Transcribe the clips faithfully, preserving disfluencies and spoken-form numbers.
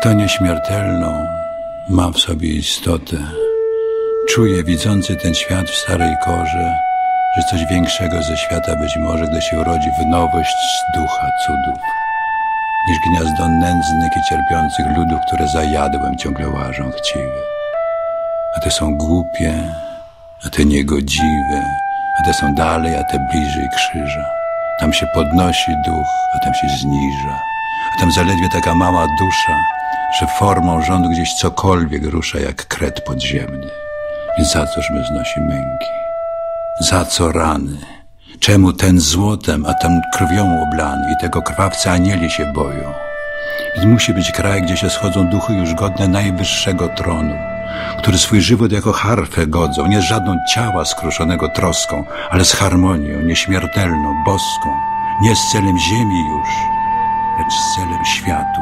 Kto nieśmiertelną ma w sobie istotę, czuje widzący ten świat w starej korze, że coś większego ze świata być może, gdy się urodzi w nowość z ducha cudów, niż gniazdo nędznych i cierpiących ludów, które za jadłem ciągle łażą chciwie. A te są głupie, a te niegodziwe, a te są dalej, a te bliżej krzyża. Tam się podnosi duch, a tam się zniża, a tam zaledwie taka mała dusza, że formą rządu gdzieś cokolwiek rusza jak kret podziemny. Więc za coż my znosi męki? Za co rany? Czemu ten złotem, a ten krwią oblany i tego krwawca anieli się boją? Więc musi być kraj, gdzie się schodzą duchy już godne najwyższego tronu, który swój żywot jako harfę godzą, nie z żadną ciała skruszonego troską, ale z harmonią nieśmiertelną, boską, nie z celem ziemi już, lecz z celem światów.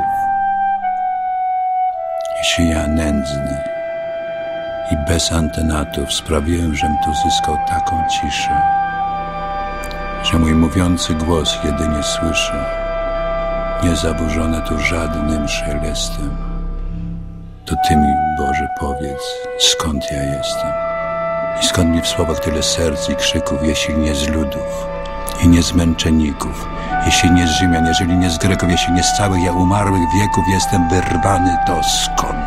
Jeśli ja nędzny i bez antenatów sprawiłem, żem tu zyskał taką ciszę, że mój mówiący głos jedynie słyszę, niezaburzone tu żadnym szelestem, to Ty mi, Boże, powiedz, skąd ja jestem i skąd mi w słowach tyle serc i krzyków, jeśli nie z ludów i nie z męczenników, jeśli nie z Rzymian, jeżeli nie z Greków, jeśli nie z całych ja umarłych wieków jestem wyrwany, to skąd?